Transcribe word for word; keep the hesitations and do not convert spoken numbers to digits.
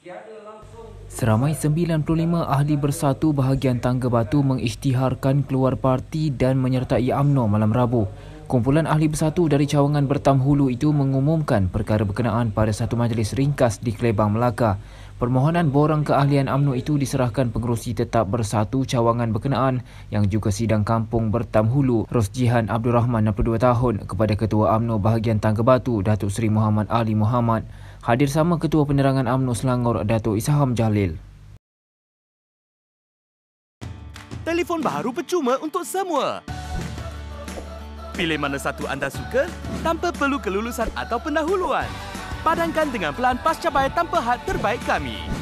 Seramai sembilan puluh lima ahli bersatu bahagian Tangga Batu mengisytiharkan keluar parti dan menyertai U M N O malam Rabu. Kumpulan ahli bersatu dari cawangan Bertam Hulu itu mengumumkan perkara berkenaan pada satu majlis ringkas di Klebang, Melaka. Permohonan borang keahlian U M N O itu diserahkan pengerusi tetap bersatu cawangan berkenaan yang juga sidang kampung Bertam Hulu, Rosjihan Abdul Rahman, enam puluh dua tahun, kepada Ketua U M N O bahagian Tangga Batu, Datuk Seri Muhammad Ali Muhammad. Hadir sama Ketua Penerangan U M N O Selangor, Datuk Isham Jalil. Telefon baru percuma untuk semua. Pilih mana satu anda suka tanpa perlu kelulusan atau pendahuluan. Padankan dengan pelan pascabai tanpa had terbaik kami.